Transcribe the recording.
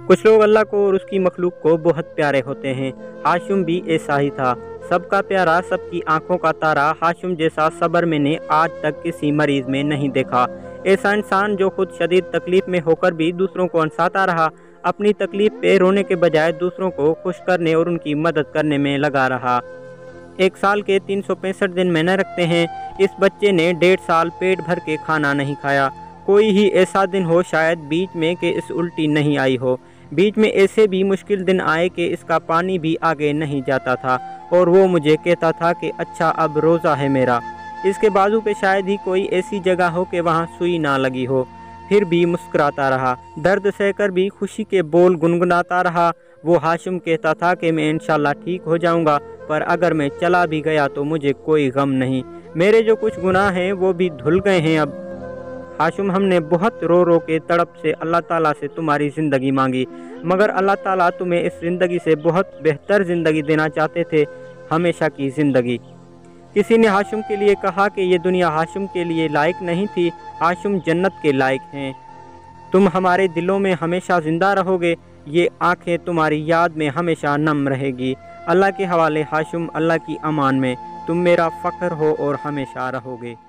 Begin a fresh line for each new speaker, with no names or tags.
کچھ لوگ اللہ کو اور اس کی مخلوق کو بہت پیارے ہوتے ہیں، ہاشم بھی ایسا ہی تھا، سب کا پیارا، سب کی آنکھوں کا تارا۔ ہاشم جیسا صبر میں نے آج تک کسی مریض میں نہیں دیکھا، ایسا انسان جو خود شدید تکلیف میں ہو کر بھی دوسروں کو ہنساتا رہا، اپنی تکلیف پہ رونے کے بجائے دوسروں کو خوش کرنے اور ان کی مدد کرنے میں لگا رہا۔ 1 سال کے 365 دن مہینے رکھتے ہیں، اس بچے نے 1.5 سال پیٹ بھر کے کھانا نہیں کھایا۔ کوئی ہی ایسا دن ہو شاید بیچ میں کہ اس الٹی نہیں آئی ہو، بیچ میں ایسے بھی مشکل دن آئے کہ اس کا پانی بھی آگے نہیں جاتا تھا اور وہ مجھے کہتا تھا کہ اچھا اب روزہ ہے میرا۔ اس کے بازو پہ شاید ہی کوئی ایسی جگہ ہو کہ وہاں سوئی نہ لگی ہو، پھر بھی مسکراتا رہا، درد سہ کر بھی خوشی کے بول گنگناتا رہا۔ وہ ہاشم کہتا تھا کہ میں انشاءاللہ ٹھیک ہو جاؤں گا، پر اگر میں چلا بھی گیا تو مجھے کوئی غم نہیں، میرے جو کچھ گناہ ہیں وہ بھی دھل گئے ہیں اب۔ ہاشم، ہم نے بہت رو رو کے تڑپ سے اللہ تعالیٰ سے تمہاری زندگی مانگی، مگر اللہ تعالیٰ تمہیں اس زندگی سے بہت بہتر زندگی دینا چاہتے تھے، ہمیشہ کی زندگی۔ کسی نے ہاشم کے لیے کہا کہ یہ دنیا ہاشم کے لیے لائق نہیں تھی، ہاشم جنت کے لائق ہیں، تم ہمارے دلوں میں ہمیشہ زندہ رہو گے، یہ آنکھیں تمہاری یاد میں ہمیشہ نم رہے گی۔ اللہ کے حوالے ہاشم، اللہ کی امان میں، تم میرا فخر ہو اور ہمیشہ رہو گے۔